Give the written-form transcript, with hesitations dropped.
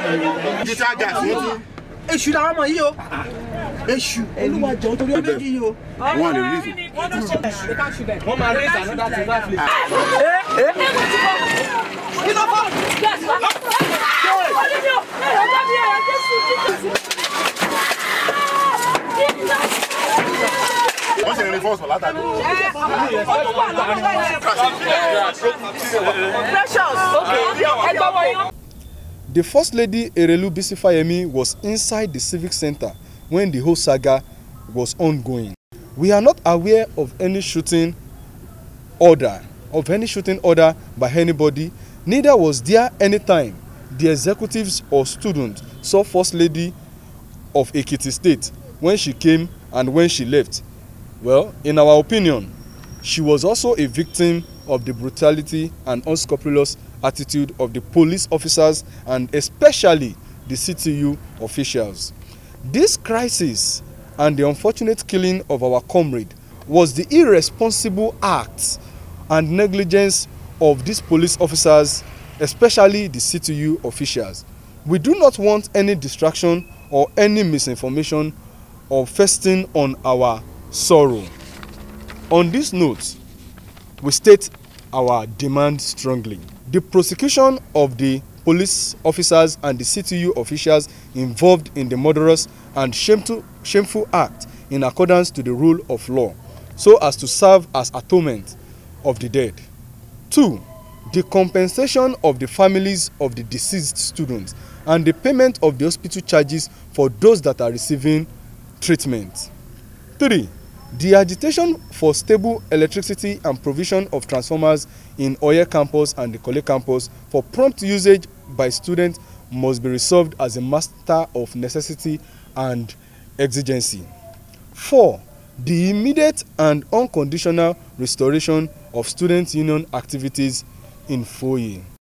Digital gas. Èṣù làwọn ọmọ yìí o. Èṣù. Olúwa jọ̀ọ́ torí ọmọ méjì yìí o. One the reason. Wọ́n máa raise another to that place. Wọ́n ṣe reinforce látàrí. The First Lady Erelu Bisi Fayemi was inside the Civic Center when the whole saga was ongoing. We are not aware of any shooting order by anybody. Neither was there any time the executives or students saw First Lady of Ekiti State when she came and when she left. Well, in our opinion, she was also a victim of the brutality and unscrupulous attitude of the police officers and especially the CTU officials. This crisis and the unfortunate killing of our comrade was the irresponsible acts and negligence of these police officers, especially the CTU officials. We do not want any distraction or any misinformation or feasting on our sorrow. On this note, we state our demand strongly. The prosecution of the police officers and the CTU officials involved in the murderous and shameful act in accordance to the rule of law, so as to serve as atonement of the dead. 2. The compensation of the families of the deceased students and the payment of the hospital charges for those that are receiving treatment. 3. The agitation for stable electricity and provision of transformers in Oye campus and the Kole campus for prompt usage by students must be resolved as a matter of necessity and exigency. 4. The immediate and unconditional restoration of student union activities in Foye.